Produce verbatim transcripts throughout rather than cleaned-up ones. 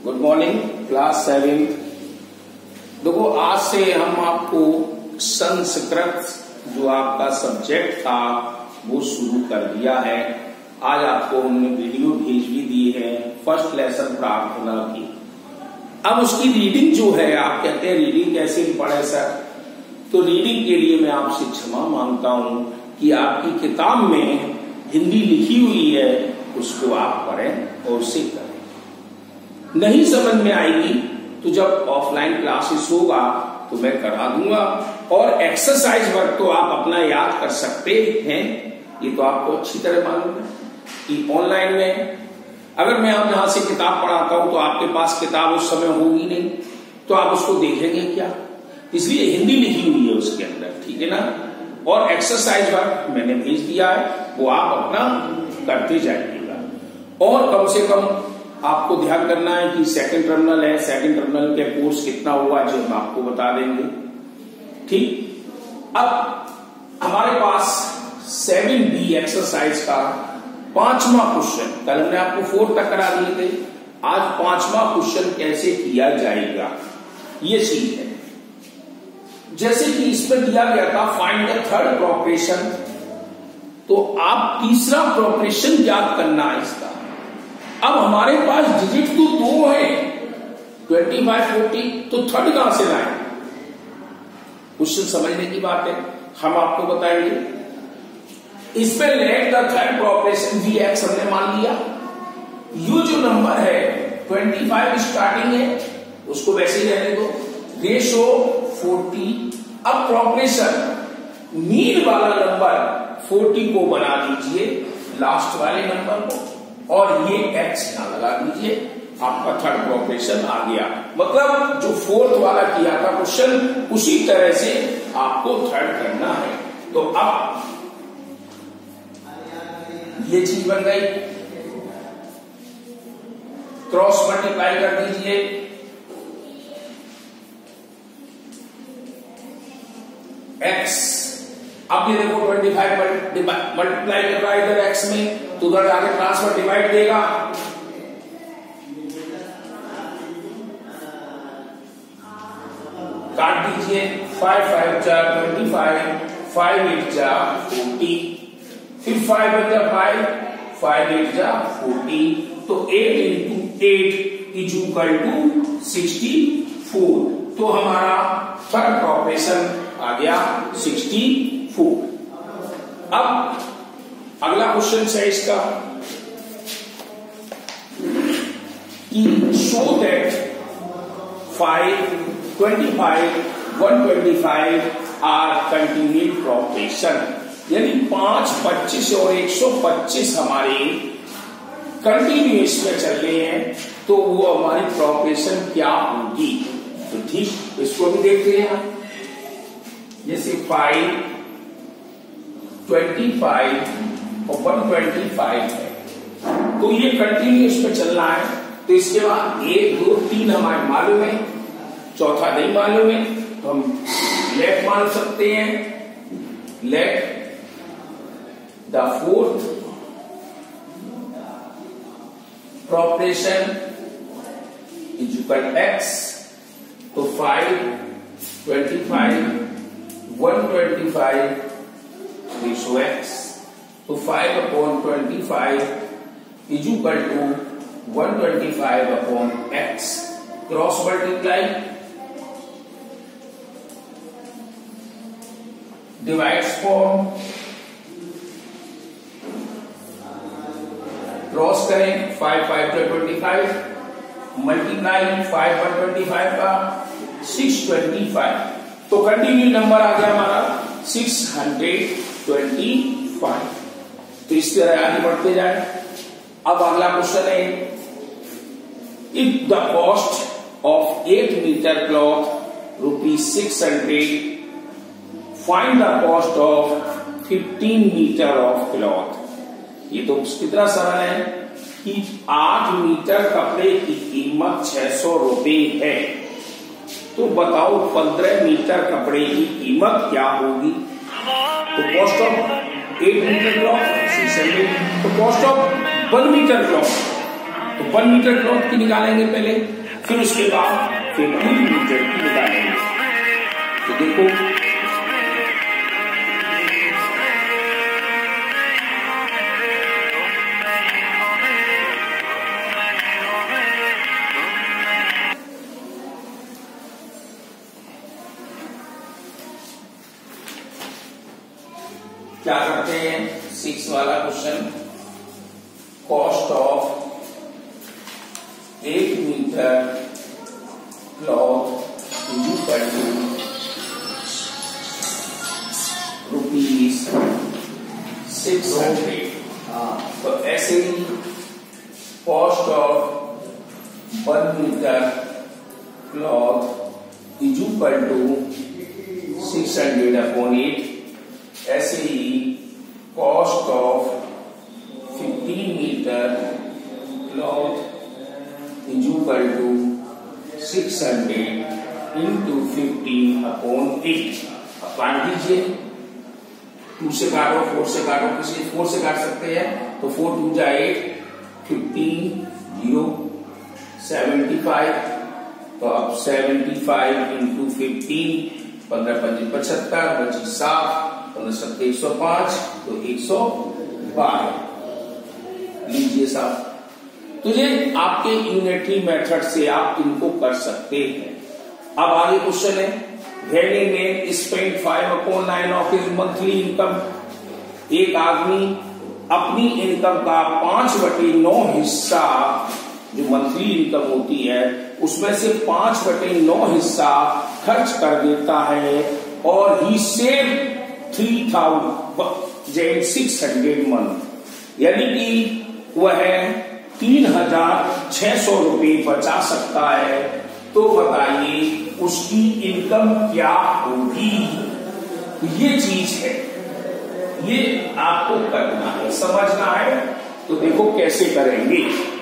Good morning class seventh. देखो आज से हम आपको संस्कृत जो आपका सब्जेक्ट था वो शुरू कर दिया है। आज आपको हमने वीडियो भेज भी दी है फर्स्ट लेसन प्रार्थना की। अब उसकी रीडिंग जो है, आप कहते हैं रीडिंग कैसे पढ़े सर, तो रीडिंग के लिए मैं आपसे क्षमा मांगता हूं कि आपकी किताब में हिंदी लिखी हुई है उसको आप पढ़ें और उसे करें। नहीं समझ में आएगी तो जब ऑफलाइन क्लासेस होगा तो मैं करा दूंगा, और एक्सरसाइज वर्क तो आप अपना याद कर सकते हैं, ये तो आपको अच्छी तरह मालूम है कि ऑनलाइन में अगर मैं आप यहां से किताब पढ़ाता हूं तो आपके पास किताब उस समय होगी नहीं, तो आप उसको देखेंगे क्या, इसलिए हिंदी लिखी हुई है उसके अंदर, ठीक है ना। और एक्सरसाइज वर्क मैंने भेज दिया है, वो आप अपना करते जाइएगा। और कम से कम आपको ध्यान करना है कि सेकंड टर्मिनल है, सेकंड टर्मिनल के कोर्स कितना हुआ जो हम आपको बता देंगे, ठीक। अब हमारे पास सेवन बी एक्सरसाइज का पांचवा क्वेश्चन, कल हमने आपको फोर तक करा दिए थे, आज पांचवा क्वेश्चन कैसे किया जाएगा ये चीज है। जैसे कि इसमें दिया गया था फाइंड द थर्ड प्रोपरेशन, तो आप तीसरा प्रोपरेशन याद करना है इसका। अब हमारे पास डिजिट तो दो है, ट्वेंटी फाइव फोर्टी, तो थर्ड कहां से लाए, क्वेश्चन समझने की बात है, हम आपको बताएंगे। इसमें let the third proportion we x हमने मान लिया। ये जो नंबर है ट्वेंटी फाइव स्टार्टिंग है उसको वैसे ही रहने दो, रेशो फोर्टी। अब प्रोपरेशन मीन वाला नंबर फोर्टी को बना दीजिए लास्ट वाले नंबर को, और ये एक्स यहां लगा दीजिए, आपका थर्ड प्रोपरेशन आ गया। मतलब जो फोर्थ वाला किया था क्वेश्चन उसी तरह से आपको थर्ड करना है। तो अब ये चीज बन गई, क्रॉस मल्टीप्लाई कर दीजिए, एक्स। अब ये देखो ट्वेंटी फाइव मल्टीप्लाई कर रहा है इधर एक्स में, तो उधर जाके ट्रांसफर डिवाइड देगा, काट दीजिए, फाइव फाइव जा ट्वेंटी फाइव, फाइव एट जा फोर्टी, फिर फाइव एट जा फाइव, फाइव एट जा फोर्टी, तो eight into eight is equal to sixty four. तो हमारा थर्ड प्रोपरेशन आ गया सिक्सटी फोर। अब अगला क्वेश्चन है इसका कि show that five, twenty five, one twenty five are continued proportion, यानी पांच, पच्चीस और एक सौ पच्चीस हमारे कंटिन्यूस में चल रहे हैं, तो वो हमारी प्रोपरेशन क्या होगी। तो ठीक, इसको भी देखते हैं। जैसे फाइव, ट्वेंटी फाइव और वन ट्वेंटी फाइव है, तो ये कंटिन्यूस में चलना है, तो इसके बाद एक, दो, तीन हमारे मालूम है, चौथा नहीं मालूम है, तो हम लेट मान सकते हैं। Let the fourth proportion is equal x, तो five, twenty five, one twenty five ratio x, तो five upon twenty five is equal to one twenty five upon x, cross multiply, divides form, cross करें, five five twenty five, multiply five one twenty five का six twenty five, तो continue number आ गया हमारा six hundred twenty five. तो इस तरह आगे बढ़ते जाए। अब अगला क्वेश्चन है, if the cost of eight metre cloth rupees six hundred, find the cost of fifteen metre of cloth. ये तो कितना सरल है कि आठ मीटर कपड़े की कीमत छह सौ रुपए है, तो बताओ पंद्रह मीटर कपड़े की कीमत क्या होगी। तो cost of eight metre cloth six hundred, तो cost of one metre cloth, तो वन मीटर क्लॉथ की निकालेंगे पहले, फिर उसके बाद फिफ्टीन मीटर की निकालेंगे। तो देखो क्या करते हैं, सिक्स वाला question, cost of eight metre cloth equal to rupees six hundred. तो ऐसे ही cost of one metre cloth is equal to six hundred upon eight. ऐसे ही cost of fifteen metre cloth is equal to six hundred into fifteen upon eight. अब काट दीजिए, to से काटो, फोर से काटो, किसी फोर से काट सकते हैं तो फोर टू जा eight, fifteen zero seventy five. तो अब सेवेंटी फाइव इंटू फिफ्टीन, पंद्रह पंजी पचहत्तर, बची सात, पंद्रह सत्तर एक सौ पांच, तो एक सौ बारह लीजिए साहब। तो ये आपके यूनिटरी मेथड से आप इनको कर सकते हैं। अब आगे क्वेश्चन है, Granny ने spend five upon nine of his monthly income. एक आदमी अपनी इनकम का पांच बटे नौ हिस्सा, जो मंथली इनकम होती है उसमें से पांच बटे नौ हिस्सा खर्च कर देता है, और ही save three thousand six hundred month, यानी कि वह तीन हजार छह सौ रुपये बचा सकता है। तो बताइए उसकी इनकम क्या होगी। तो ये चीज है, ये आपको करना है, समझना है। तो देखो कैसे करेंगे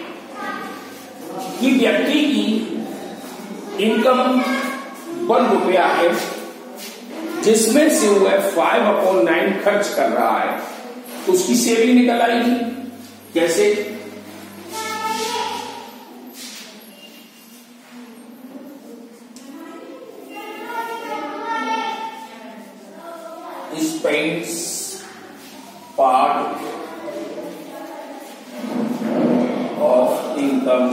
कि व्यक्ति की इनकम वन रुपया है, जिसमें से वह फाइव अपॉन नाइन खर्च कर रहा है, तो उसकी सेविंग निकल आएगी। कैसे? Spends part of income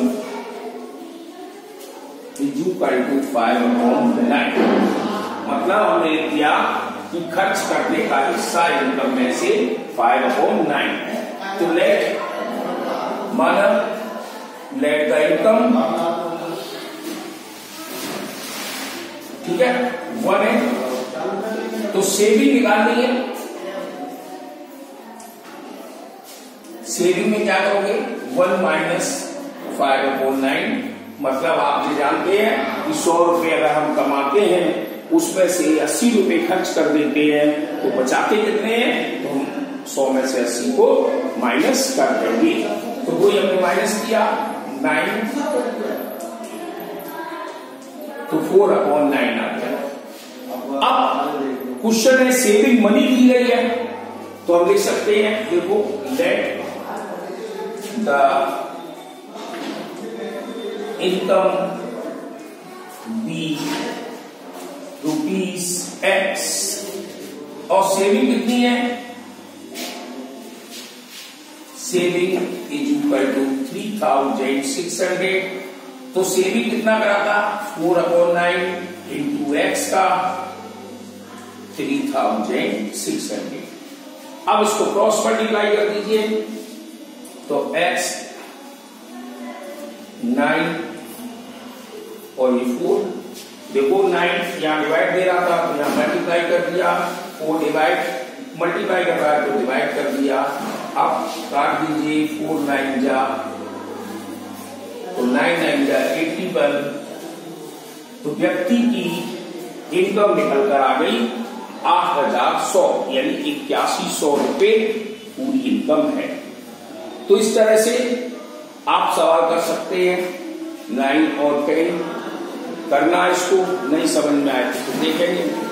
is equal to five upon nine. मतलब हमने किया कि खर्च करने का हिस्सा इनकम में से फाइव अपॉन नाइन। तो लेट माना लेट द इनकम, ठीक है, वन है, तो सेविंग निकालनी है। सेविंग में क्या करोगे, one minus five upon nine. मतलब आप जो जानते हैं कि सौ रुपए अगर हम कमाते हैं उसमें से अस्सी रुपए खर्च कर देते हैं, तो बचाते कितने हैं, तो हम सौ में से अस्सी को माइनस कर देंगे। तो वही हमने माइनस किया नाइन, तो फोर अपॉन नाइन आ गया। अब क्वेश्चन है सेविंग मनी दी गई है, तो हम लिख सकते हैं, देखो let the income be rupees x, और सेविंग कितनी है, saving is equal to three thousand six hundred. तो सेविंग कितना करा था, four upon nine into x का थ्री थाउजेंड सिक्स हंड्रेड। अब इसको क्रॉस मल्टीप्लाई कर दीजिए, तो एक्स नाइन और ये फोर। देखो नाइन यहां डिवाइड दे रहा था तो यहां मल्टीप्लाई कर दिया, फोर डिवाइड मल्टीप्लाई कर रहा है तो डिवाइड कर दिया। अब काट दीजिए, फोर नाइन जा तो नाइन नाइन जा एट्टी वन। तो व्यक्ति की इनकम निकल कर आ गई आठ हजार सौ, यानी इक्यासी सौ रुपए पूरी इनकम है। तो इस तरह से आप सवाल कर सकते हैं। नाइन और टेन करना, इसको नहीं समझ में आए तो देखेंगे।